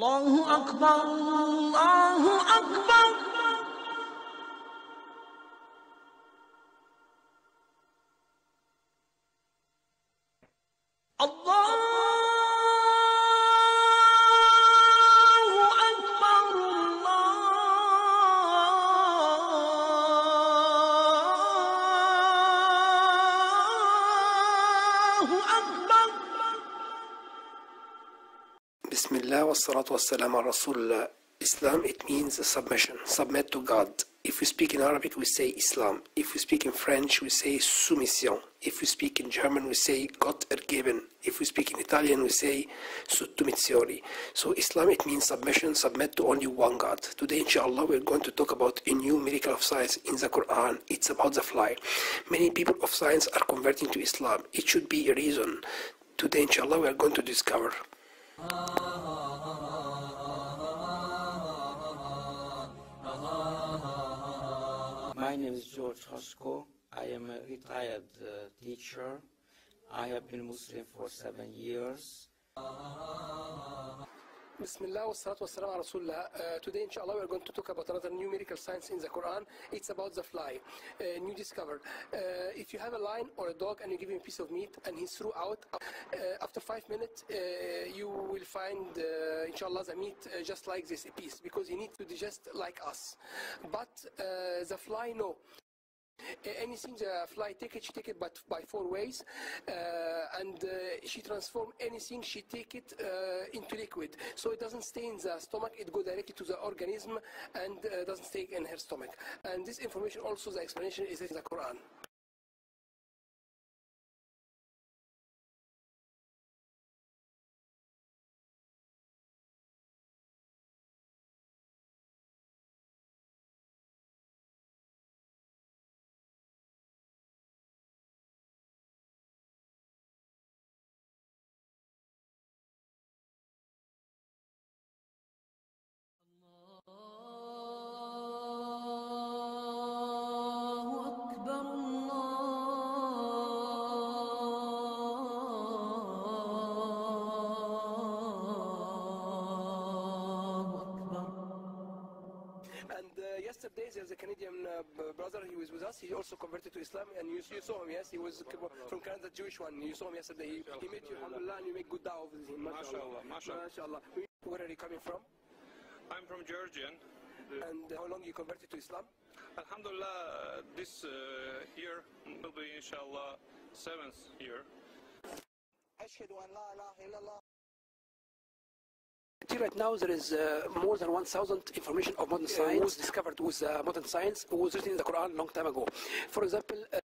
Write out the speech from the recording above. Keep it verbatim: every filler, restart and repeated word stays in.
الله أكبر الله أكبر Bismillah wa salatu wa salam ala Rasulullah. Islam, it means submission, submit to God. If we speak in Arabic, we say Islam. If we speak in French, we say soumission. If we speak in German, we say Gott ergeben. If we speak in Italian, we say sottomissione. So Islam, it means submission, submit to only one God. Today, inshallah, we're going to talk about a new miracle of science in the Quran. It's about the fly. Many people of science are converting to Islam. It should be a reason. Today, inshallah, we're going to discover. My name is George Hoshko. I am a retired uh, teacher. I have been Muslim for seven years. Bismillah wa salatu wa salam ala Rasulullah. Uh, today, inshallah, we are going to talk about another new miracle science in the Quran. It's about the fly. Uh, new discovered. Uh, if you have a lion or a dog and you give him a piece of meat and he threw out, uh, after five minutes, uh, you will find, uh, inshallah, the meat uh, just like this, a piece, because he needs to digest like us. But uh, the fly, no. Anything the fly take it, she take it but by four ways, uh, and uh, she transform anything, she take it uh, into liquid, so it doesn't stay in the stomach, it go directly to the organism and uh, doesn't stay in her stomach. And this information also, the explanation is in the Quran. And uh, yesterday there's a Canadian uh, brother, he was with us, he also converted to Islam, and you, you saw him, yes, he was from Canada, Jewish one, you saw him yesterday, he, he met you, alhamdulillah, and you make good da'wah with him, mashallah. MashaAllah. Where are you coming from? I'm from Georgia. And how long you converted to Islam? Alhamdulillah, this uh, year will be inshallah seventh year. Right now there is uh, more than one thousand information of modern science was discovered with uh, modern science, was written in the Quran a long time ago. For example, uh,